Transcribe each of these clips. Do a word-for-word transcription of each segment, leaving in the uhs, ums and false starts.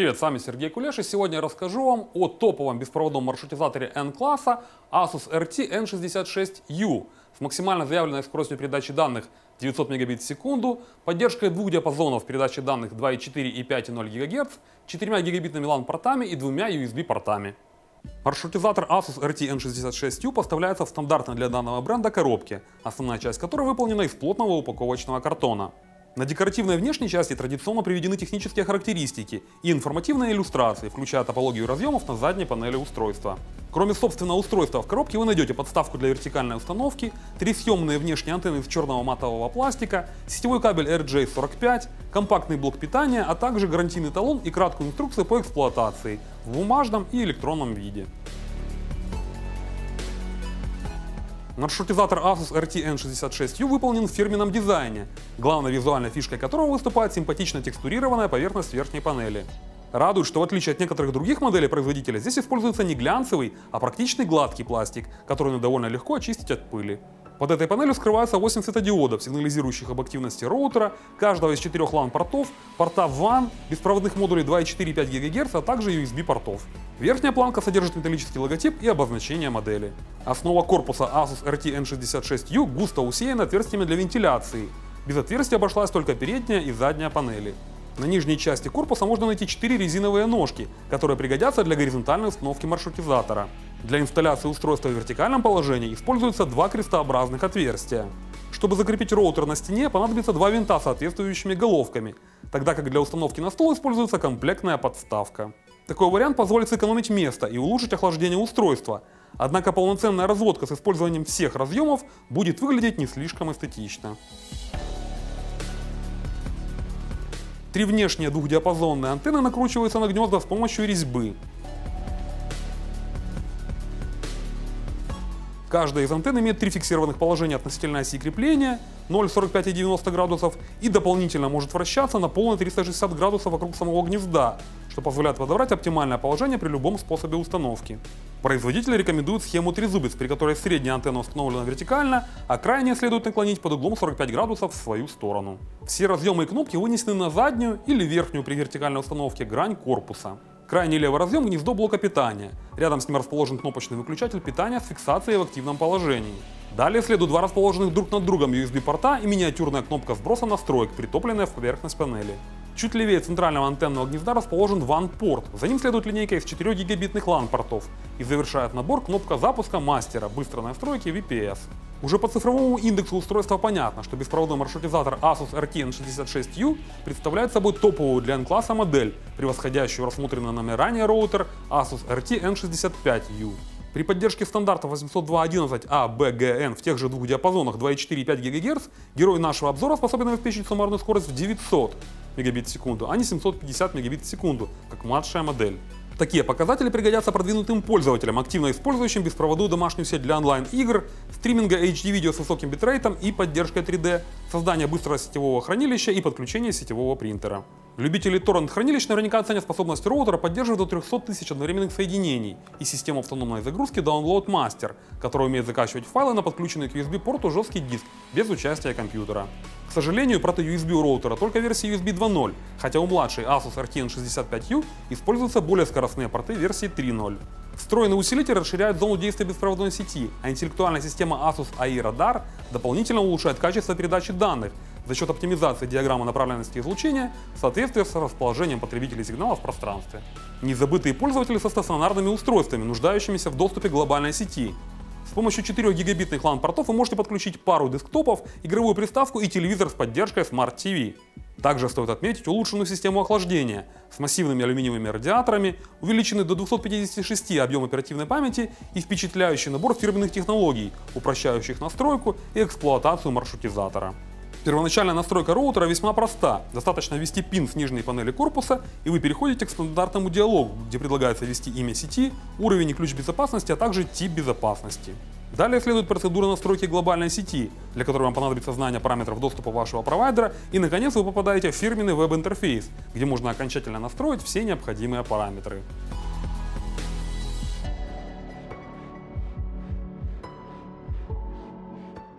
Привет, с вами Сергей Кулеш, и сегодня я расскажу вам о топовом беспроводном маршрутизаторе N-класса Asus эр ти эн шестьдесят шесть ю с максимально заявленной скоростью передачи данных девятьсот мегабит в секунду, поддержкой двух диапазонов передачи данных два и четыре и пять и ноль гигагерц, четырьмя гигабитными лан-портами и двумя ю эс би-портами. Маршрутизатор Asus эр ти эн шестьдесят шесть ю поставляется в стандартной для данного бренда коробке, основная часть которой выполнена из плотного упаковочного картона. На декоративной внешней части традиционно приведены технические характеристики и информативные иллюстрации, включая топологию разъемов на задней панели устройства. Кроме собственного устройства в коробке вы найдете подставку для вертикальной установки, три съемные внешние антенны из черного матового пластика, сетевой кабель эр джей сорок пять, компактный блок питания, а также гарантийный талон и краткую инструкцию по эксплуатации в бумажном и электронном виде. Маршрутизатор Asus эр ти эн шестьдесят шесть ю выполнен в фирменном дизайне, главной визуальной фишкой которого выступает симпатично текстурированная поверхность верхней панели. Радует, что в отличие от некоторых других моделей производителя, здесь используется не глянцевый, а практичный гладкий пластик, который довольно легко очистить от пыли. Под этой панелью скрывается восемь светодиодов, сигнализирующих об активности роутера, каждого из четырех лан-портов, порта ван, беспроводных модулей два и четыре и пять гигагерц, а также ю эс би-портов. Верхняя планка содержит металлический логотип и обозначение модели. Основа корпуса Asus эр ти эн шестьдесят шесть ю густо усеяна отверстиями для вентиляции. Без отверстий обошлась только передняя и задняя панели. На нижней части корпуса можно найти четыре резиновые ножки, которые пригодятся для горизонтальной установки маршрутизатора. Для инсталляции устройства в вертикальном положении используются два крестообразных отверстия. Чтобы закрепить роутер на стене, понадобится два винта с соответствующими головками, тогда как для установки на стол используется комплектная подставка. Такой вариант позволит сэкономить место и улучшить охлаждение устройства, однако полноценная разводка с использованием всех разъемов будет выглядеть не слишком эстетично. Три внешние двухдиапазонные антенны накручиваются на гнезда с помощью резьбы. Каждая из антенн имеет три фиксированных положения относительно оси крепления, ноль, сорок пять и девяносто градусов, и дополнительно может вращаться на полные триста шестьдесят градусов вокруг самого гнезда, что позволяет подобрать оптимальное положение при любом способе установки. Производитель рекомендует схему трезубец, при которой средняя антенна установлена вертикально, а крайняя следует наклонить под углом сорок пять градусов в свою сторону. Все разъемы и кнопки вынесены на заднюю или верхнюю при вертикальной установке грань корпуса. Крайний левый разъем — гнездо блока питания. Рядом с ним расположен кнопочный выключатель питания с фиксацией в активном положении. Далее следуют два расположенных друг над другом ю эс би-порта и миниатюрная кнопка сброса настроек, притопленная в поверхность панели. Чуть левее центрального антенного гнезда расположен ван-порт, за ним следует линейка из четырёх гигабитных лан-портов и завершает набор кнопка запуска мастера быстрой настройки ви пи эс. Уже по цифровому индексу устройства понятно, что беспроводной маршрутизатор Asus эр ти эн шестьдесят шесть ю представляет собой топовую для N-класса модель, превосходящую рассмотренный нами ранее роутер Asus эр ти эн шестьдесят пять ю. При поддержке стандартов восемьсот два точка одиннадцать а бэ гэ эн в тех же двух диапазонах два и четыре и пять гигагерц герой нашего обзора способен обеспечить суммарную скорость в девятьсот мегабит в секунду, а не семьсот пятьдесят мегабит в секунду, как младшая модель. Такие показатели пригодятся продвинутым пользователям, активно использующим беспроводную домашнюю сеть для онлайн-игр, стриминга эйч ди-видео с высоким битрейтом и поддержкой три дэ, создания быстрого сетевого хранилища и подключения сетевого принтера. Любители торрент-хранилищ наверняка оценят способность роутера поддерживать до трёхсот тысяч одновременных соединений и систему автономной загрузки Download Master, которая умеет закачивать файлы на подключенный к ю эс би-порту жесткий диск без участия компьютера. К сожалению, прото ю эс би у роутера только версии ю эс би два ноль, хотя у младшей Asus эр ти эн шестьдесят пять ю используются более скоростные порты версии три ноль. Встроенный усилитель расширяет зону действия беспроводной сети, а интеллектуальная система Asus эй ай Radar дополнительно улучшает качество передачи данных за счет оптимизации диаграммы направленности излучения в соответствии с расположением потребителей сигнала в пространстве. Не забытые пользователи со стационарными устройствами, нуждающимися в доступе к глобальной сети. С помощью четырёх гигабитных лан-портов вы можете подключить пару десктопов, игровую приставку и телевизор с поддержкой Smart ти ви. Также стоит отметить улучшенную систему охлаждения с массивными алюминиевыми радиаторами, увеличенный до двухсот пятидесяти шести объем оперативной памяти и впечатляющий набор фирменных технологий, упрощающих настройку и эксплуатацию маршрутизатора. Первоначальная настройка роутера весьма проста. Достаточно ввести пин с нижней панели корпуса, и вы переходите к стандартному диалогу, где предлагается ввести имя сети, уровень и ключ безопасности, а также тип безопасности. Далее следует процедура настройки глобальной сети, для которой вам понадобится знание параметров доступа вашего провайдера, и наконец вы попадаете в фирменный веб-интерфейс, где можно окончательно настроить все необходимые параметры.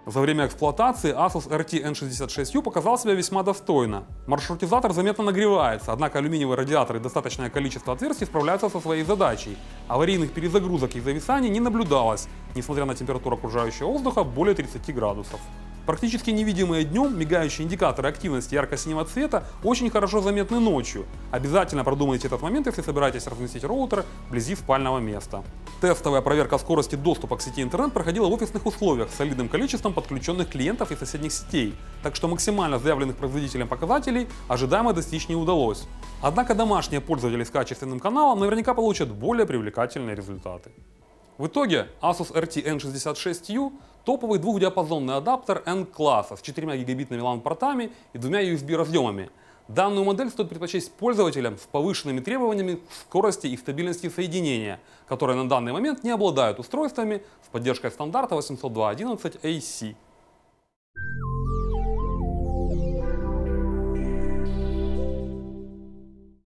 За время эксплуатации Asus эр ти эн шестьдесят шесть ю показал себя весьма достойно. Маршрутизатор заметно нагревается, однако алюминиевые радиаторы и достаточное количество отверстий справляются со своей задачей. Аварийных перезагрузок и зависаний не наблюдалось, несмотря на температуру окружающего воздуха более тридцати градусов. Практически невидимые днем мигающие индикаторы активности ярко-синего цвета очень хорошо заметны ночью. Обязательно продумайте этот момент, если собираетесь разместить роутер вблизи спального места. Тестовая проверка скорости доступа к сети интернет проходила в офисных условиях с солидным количеством подключенных клиентов и соседних сетей, так что максимально заявленных производителем показателей ожидаемо достичь не удалось. Однако домашние пользователи с качественным каналом наверняка получат более привлекательные результаты. В итоге Asus эр ти эн шестьдесят шесть ю – топовый двухдиапазонный адаптер N-класса с четырьмя гигабитными лан-портами и двумя ю эс би разъемами. Данную модель стоит предпочесть пользователям с повышенными требованиями скорости и стабильности соединения, которые на данный момент не обладают устройствами с поддержкой стандарта восемьсот два точка одиннадцать эй си.